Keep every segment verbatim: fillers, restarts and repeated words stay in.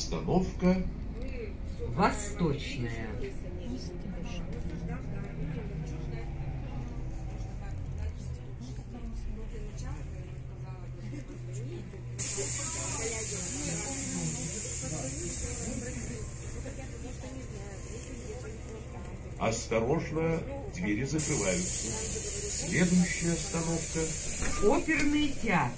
Остановка Восточная. Осторожно, двери закрываются. Следующая остановка Оперный театр.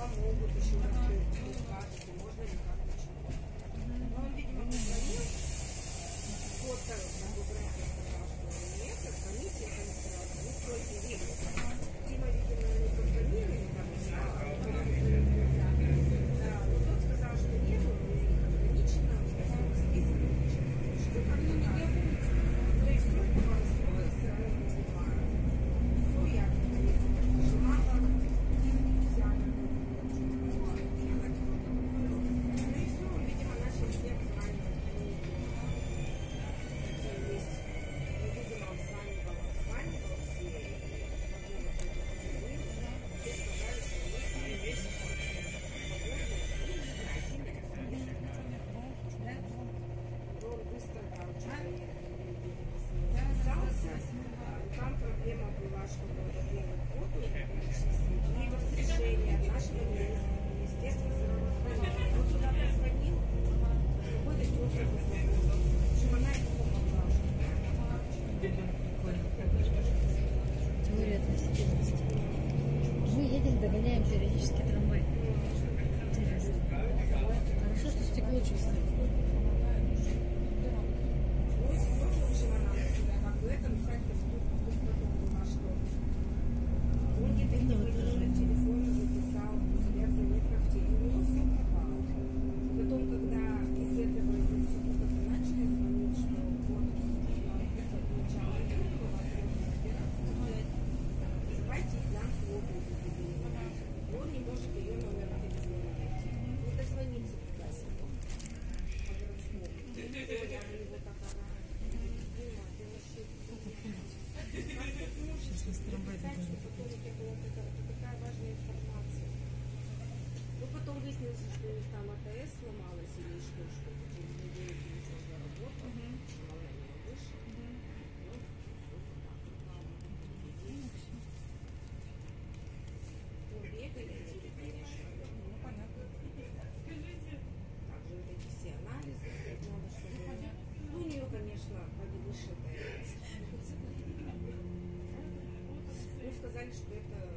Там проблема была, что делать фото, и разрешение от нашего министерства здравоохранения. Он туда позвонил, какой-то тетя позвонила, что она ему помогла. Теория относительности. Мы едем, догоняем периодически трамвай. Интересно. Хорошо, что стекло чистое. Потом выяснилось, что у них там АТС сломалась или что, что-то через неделю телефон заработал, она не вышла. Ну, бегали, конечно. Ну, понятно. Также вот эти все анализы, надо, чтобы... Ну, у нее, конечно, повышенная. Ну, сказали, что это